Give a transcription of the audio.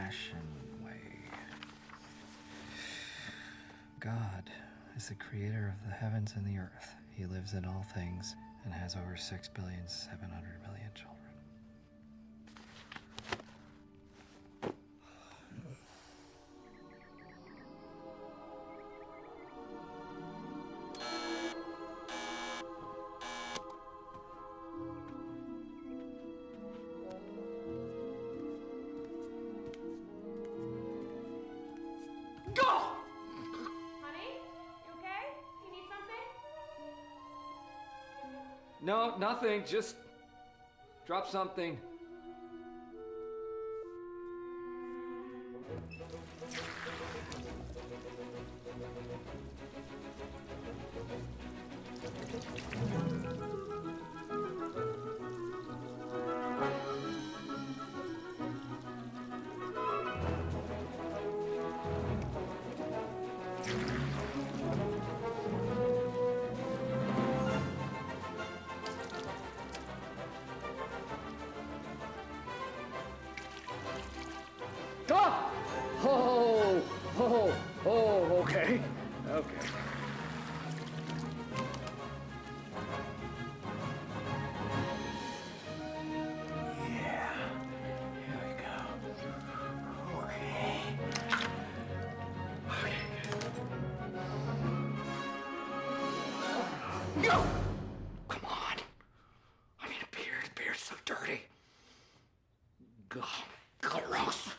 old-fashioned way. God is the creator of the heavens and the earth. He lives in all things and has over 6,700,000,000 children. No, nothing. Just drop something. Okay. Yeah, here we go. Okay. No! Come on. I mean, a beard's so dirty. God, gross.